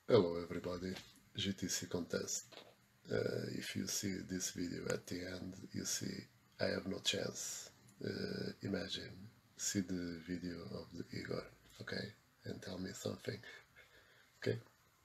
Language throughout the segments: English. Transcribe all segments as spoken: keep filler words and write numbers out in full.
Hello everybody, G T C contest. Uh, if you see this video at the end, you see I have no chance. Uh, imagine, see the video of the Igor, okay, and tell me something, okay?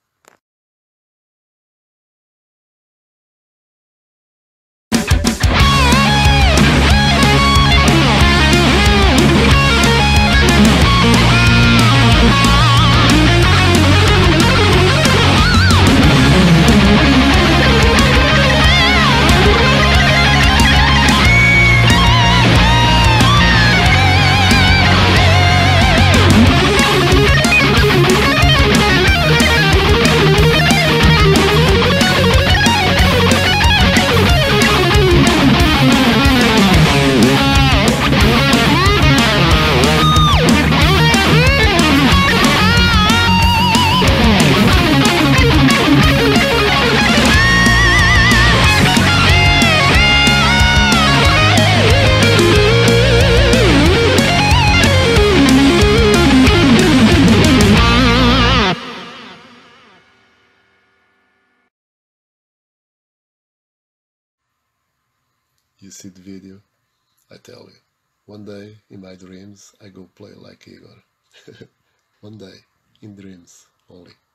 You see the video? I tell you, one day in my dreams I go play like Igor. One day, in dreams only.